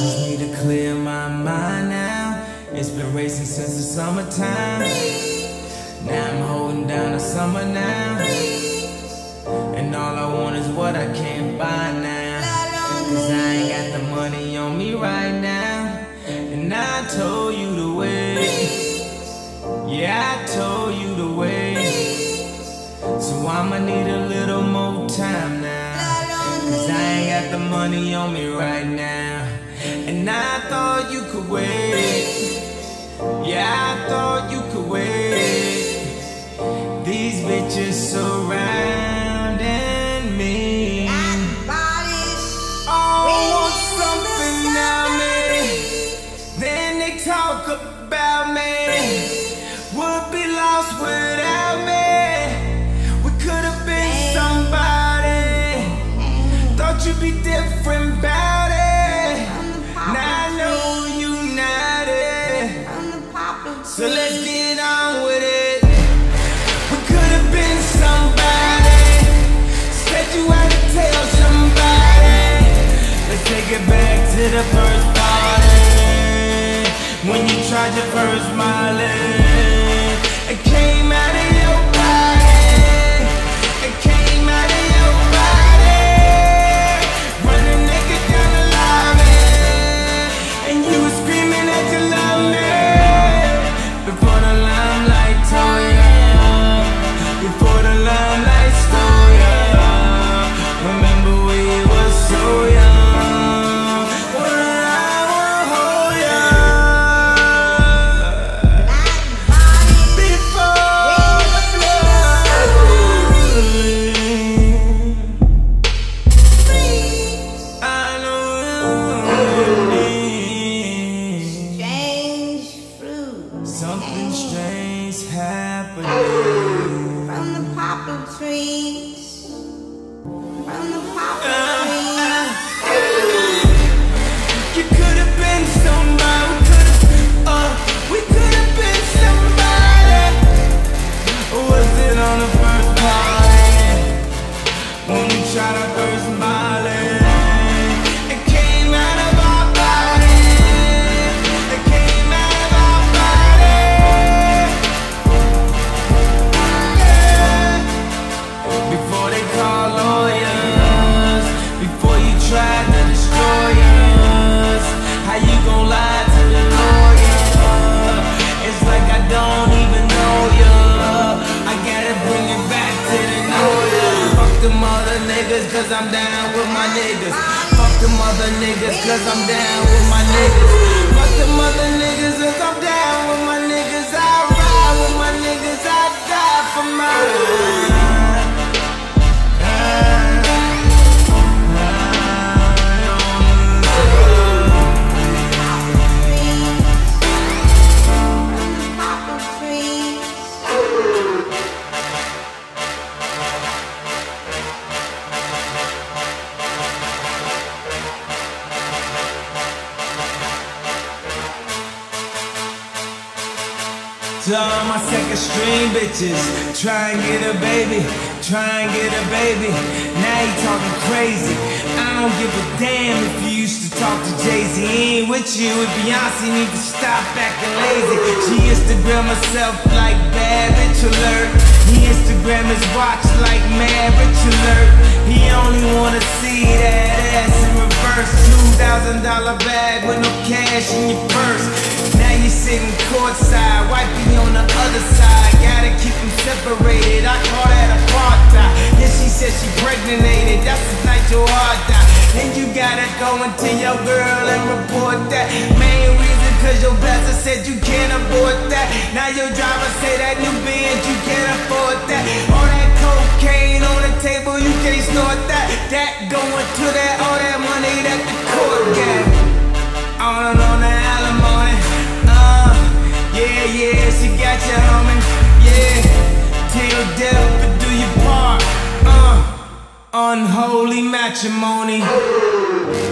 just need to clear my mind now. It's been racing since the summertime. Now I'm holding down the summer now. And all I want is what I can't buy now. Cause I ain't got the money on me right now. And I told you to wait. Yeah, I told you to wait. So I'ma need a little more time now. Cause I ain't got the money on me right now. And I thought you could wait. Yeah, I thought you could wait. These bitches surrounding me. Oh, want something out me. Then they talk about me. Would be lost without me. We could have been somebody. Thought you'd be different about it. Now I know you not it. So let's get on with it. We could have been somebody. Said you had to tell somebody. Let's take it back to the first party. When you tried your first mileage, it came out of your body. It came out of your body. Running naked down the lobby, and you were screaming that you love me. Before the limelight told ya, before the limelight stole ya. Remember we were so young. When I will hold ya. Before the blood. I know Strange fruit. something strange happening. From the poplar trees. From the poplar trees. You could have been somebody. We could have been somebody. Was it on the first party? When we tried our first mileage, it came out of our body. It came out of our body. Yeah. Before they call lawyers, before you tried to destroy us, how you gon' lie to the lawyer? It's like I don't even know ya. I gotta bring it back to the know ya. Fuck them other niggas, cause I'm down with my niggas. Fuck them other niggas, cause I'm down with my niggas. Fuck them other niggas, cause I'm down with my niggas. I ride with my niggas, I die for mine. Poplar trees. To all my second string bitches, try and get a baby, try and get a baby. Now you talking crazy. I don't give a damn if you used to talk to Jay-Z. He ain't with you with Beyonce, need to stop acting lazy. She Instagram herself like bad bitch alert. He Instagram his watch like mad rich alert. He only wanna see that ass in reverse. $2,000 bag with no cash in your purse. Now you sitting courtside, wifey on the other side. Gotta keep them separated, I call that apartheid. Yeah, she said she pregnated, that's the night your heart died. And you gotta go and tell your girl and report that. Main reason cause your pastor said you can't afford that. Now your driver say that new Benz you can't afford that. All that cocaine on the table, you can't snort that. That going to that, all that money that the court got. On the alimony. Yeah, yeah, she got you humming. Yeah, till death but do your part. Unholy matrimony.